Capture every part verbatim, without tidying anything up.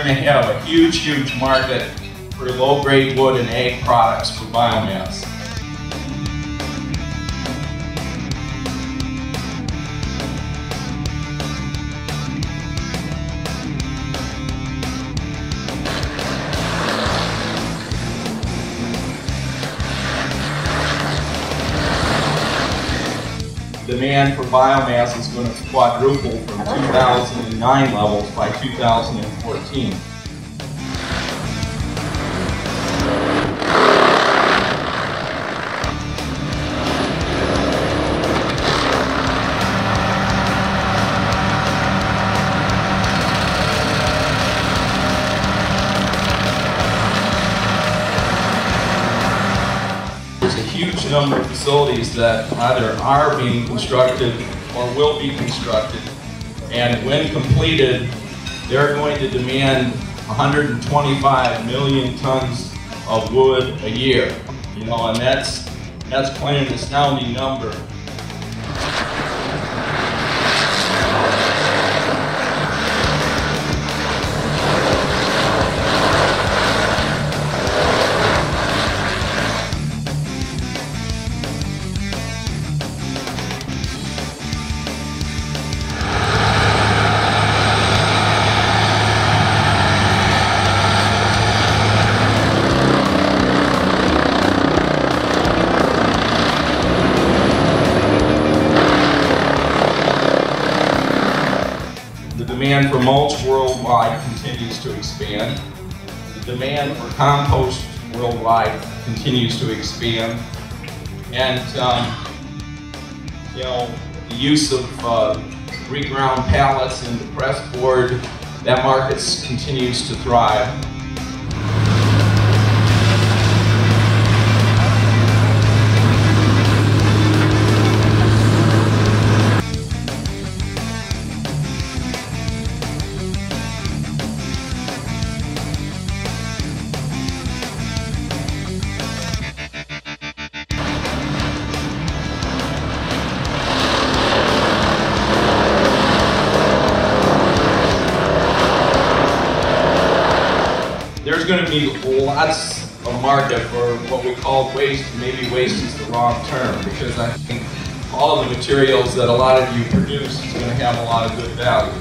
going to have a huge, huge market for low-grade wood and ag products for biomass. Demand for biomass is going to quadruple from two thousand nine levels by two thousand fourteen. There's a huge number of facilities that either are being constructed or will be constructed, and when completed, they're going to demand one hundred twenty-five million tons of wood a year. You know, and that's that's quite an astounding number. The demand for mulch worldwide continues to expand. The demand for compost worldwide continues to expand. And, um, you know, the use of uh, reground pallets and the press board, that market continues to thrive. There's going to be lots of market for what we call waste. Maybe waste is the wrong term, because I think all of the materials that a lot of you produce is going to have a lot of good value.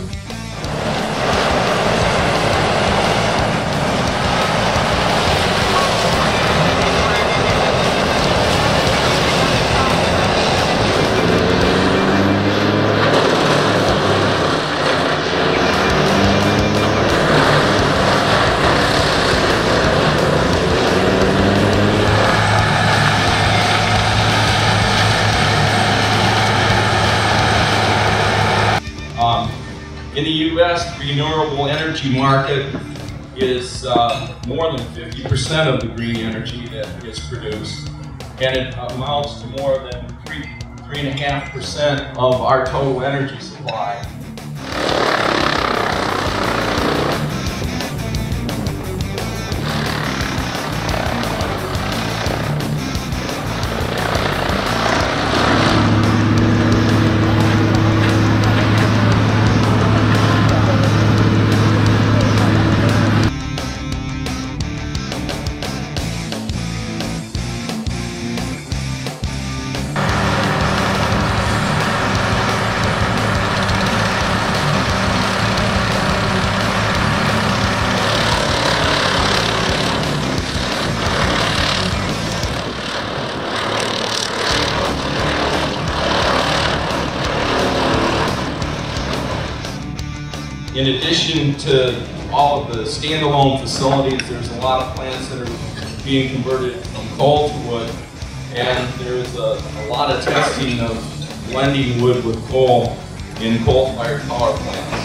Um, in the U S, the renewable energy market is uh, more than fifty percent of the green energy that is produced, and it amounts to more than three, three and a half percent of our total energy supply. In addition to all of the standalone facilities, there's a lot of plants that are being converted from coal to wood, and there's a, a lot of testing of blending wood with coal in coal-fired power plants.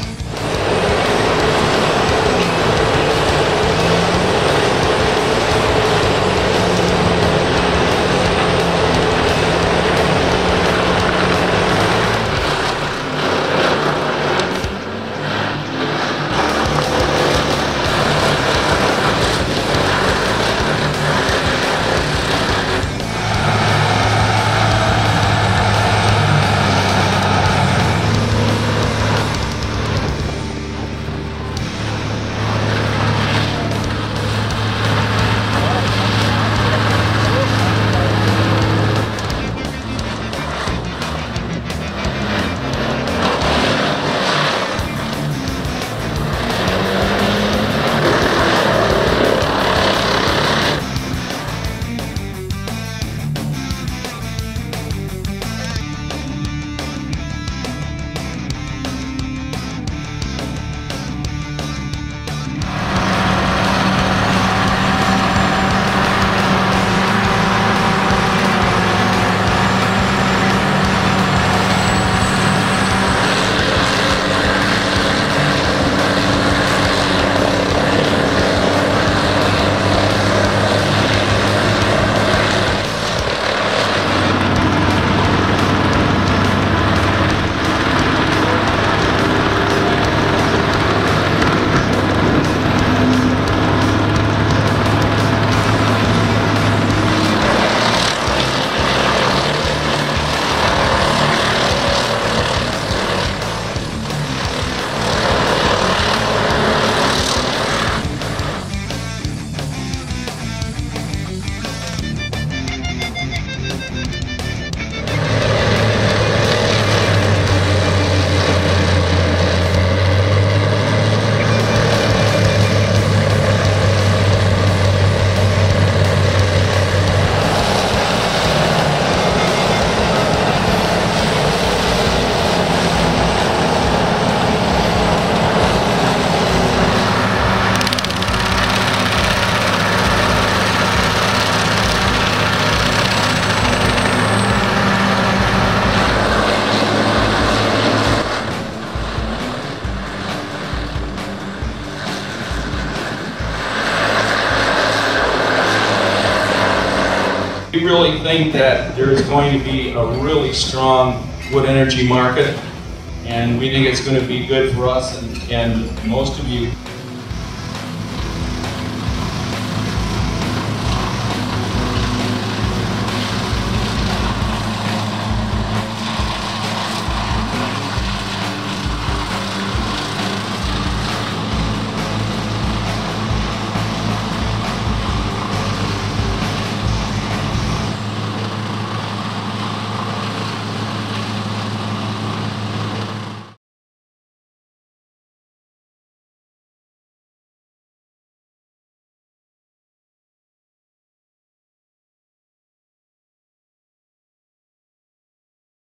We really think that there is going to be a really strong wood energy market, and we think it's going to be good for us, and, and most of you